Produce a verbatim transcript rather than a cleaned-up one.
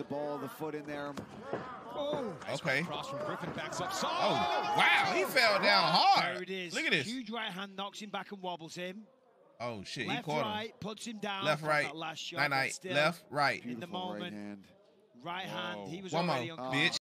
the ball of the foot in there. Oh, okay. Cross from Griffin backs up. So Oh, wow. He fell down hard. There it is. Look at this. Huge right hand knocks him back and wobbles him. Oh, shit. Left, he caught right, him. puts him down. Left, right. That last shot, Night, night. still Left, right. in the Beautiful moment. right hand. Right hand. He was One already more, on. bitch.